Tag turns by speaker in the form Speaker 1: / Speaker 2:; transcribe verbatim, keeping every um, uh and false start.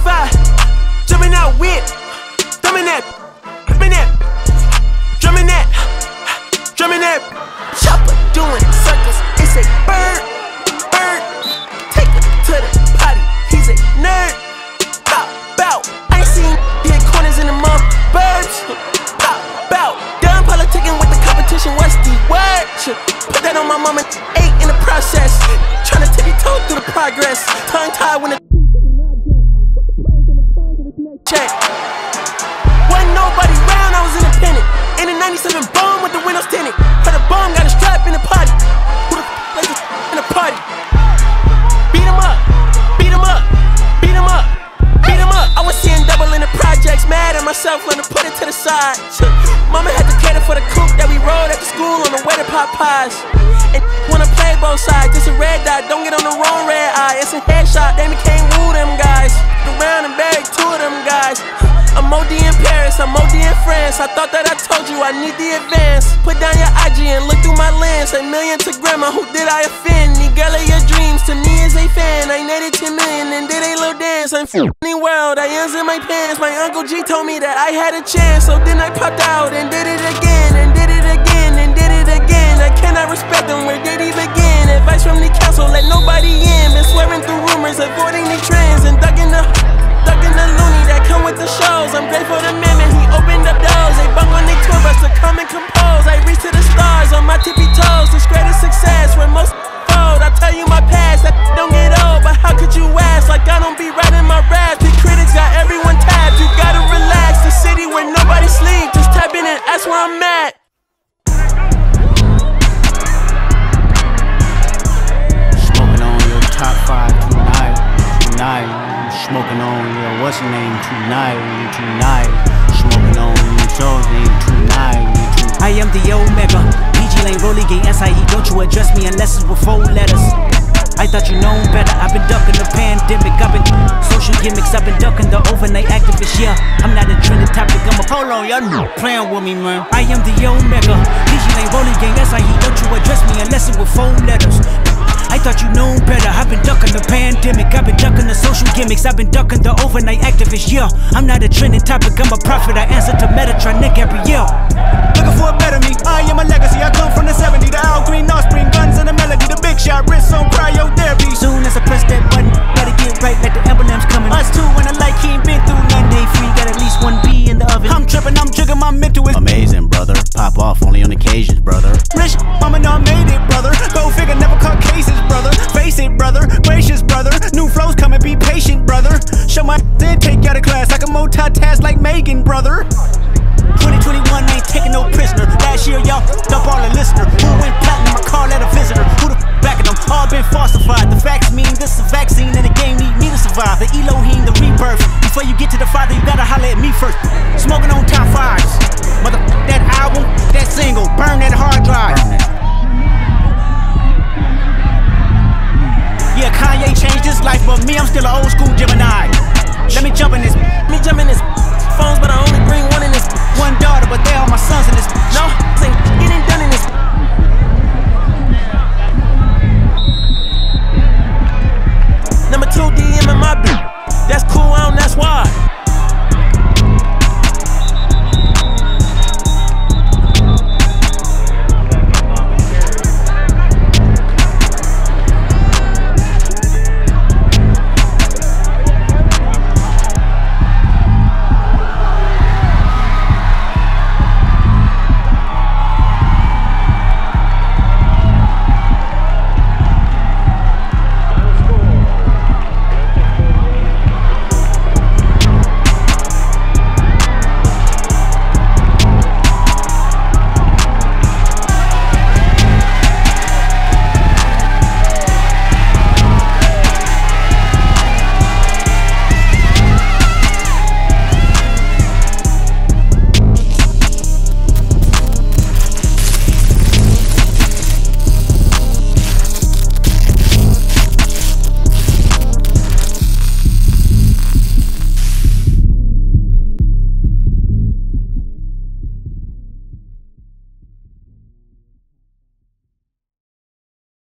Speaker 1: five, jumping out whip, drumming that, drumming that, drumming that, drumming that. Chopper doing circles, it's a bird, bird. Take it to the potty, he's a nerd. Pop out, I ain't seen hit corners in the mouth, birds. Pop out, done politicking with the competition, what's the word? Put that on my mama, eight in the process. Tryna tippy toe through the progress. Tongue tied when the check. Wasn't nobody round, I was independent. In a ninety-seven bomb with the windows tinted. Heard a bomb got a strap in the party. Who the f like this in the party? Beat 'em up, beat 'em up, beat 'em up, beat 'em up. I was seeing double in the projects, mad at myself, learned to put it to the side. Mama had to cater for the coupe that we rode at the school on the way to pop pies. And wanna play both sides, it's a red dot, don't get on the wrong red eye. It's a headshot, they became woo them guys. Around and buried two of them guys. I'm O D in Paris, I'm O D in France. I thought that I told you I need the advance. Put down your I G and look through my lens. A million to grandma, who did I offend? The girl of your dreams to me is a fan. I netted ten million and did a little dance. I'm f***ing the world, I ends in my pants. My Uncle G told me that I had a chance. So then I popped out and did it again, and did it again, and did it again. I cannot respect them, where did he begin? Advice from the council, let nobody in. Been swearing through rumors, avoiding the trends, and ducking the ducking the loony that come with the shows. I'm grateful to Mammon, he opened up doors. They bung on their tour bus to come and compose. I reach to the stars on my tippy toes. This greatest success where most fold. I tell you my past, that don't get old. But how could you ask? Like I don't be writing my raps. The critics got everyone tapped. You gotta relax. The city where nobody sleep. Just tap in and ask where I'm at.
Speaker 2: Smoking on your top five tonight, tonight. Smoking on your what's your name tonight, tonight. Smoking on your soul's name tonight, tonight. I am the Omega, P G Lane, Rolly Gate, S I E. Don't you address me unless it's with four letters. I thought you known better. I've been ducking the pandemic. I've been social gimmicks. I've been ducking the overnight activists. Yeah, I'm not a trending topic. I'm a hold on, y'all playing with me, man. I am the Omega, P G Lane, Rolly Gate, S I E. Don't you address me unless it's with four letters. I thought you known better. I've been ducking the pandemic. I've been ducking the social gimmicks. I've been ducking the overnight activists. Yeah, I'm not a trending topic. I'm a prophet. I answer to Metatron, Nick every year. Looking for a better me. I am a legacy. I come from the seventies. The Al Green, Offspring, guns and the melody. The big shot, wrist on cryotherapy. Soon as I press that button, gotta get right like the emblem's coming. Us too, when I like he ain't been through none day free. Got at least one B in the oven. I'm tripping, I'm jigging, my mental is amazing, brother. Pop off only on occasions, brother. Rich, mama know I made it, brother. Go figure, never caught cases, brother. Face it, brother. Gracious, brother. New flows coming, be patient, brother. Show my then take you out of class like a multitask like Megan, brother. twenty twenty-one ain't taking no prisoner. Last year, y'all dump all the listener. Who went platinum? I call that a visitor. Who the f backing them? All been falsified. The facts mean this is a vaccine and the game need me to survive. The Elohim, the rebirth. Before you get to the Father, you gotta holler at me first. Smoking on top fives.